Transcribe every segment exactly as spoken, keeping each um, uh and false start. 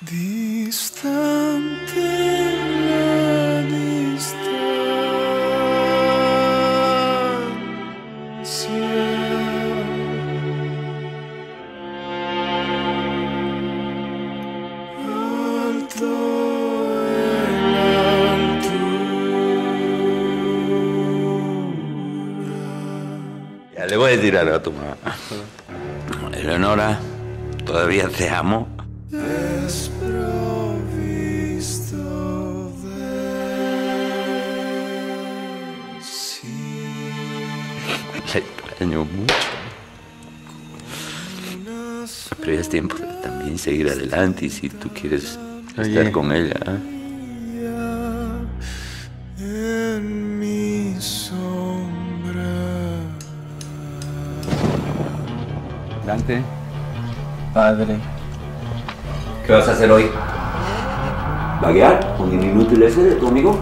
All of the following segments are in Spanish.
Distante la distancia, alto en la altura. Ya le voy a decir algo a tu mamá. Eleonora, todavía te amo. Desprovisto de sí. La extraño mucho. Pero ya es tiempo de también seguir adelante y si tú quieres Oye. estar con ella. ¿eh? En mi sombra. Dante. Padre. ¿Qué vas a hacer hoy? ¿Vaguear con el inútil ese de tu amigo?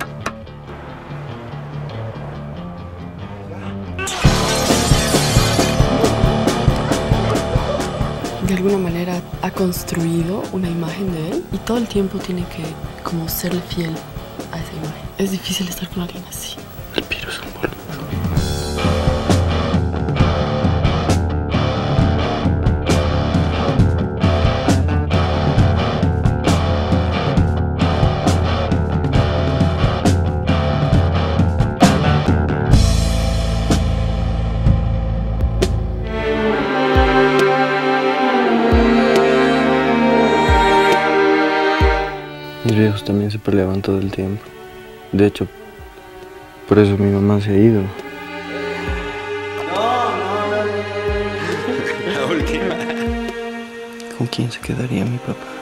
De alguna manera ha construido una imagen de él y todo el tiempo tiene que como serle fiel a esa imagen. Es difícil estar con alguien así. El virus es un boludo. Mis viejos también se peleaban todo el tiempo. De hecho, por eso mi mamá se ha ido. La última. ¿Con quién se quedaría mi papá?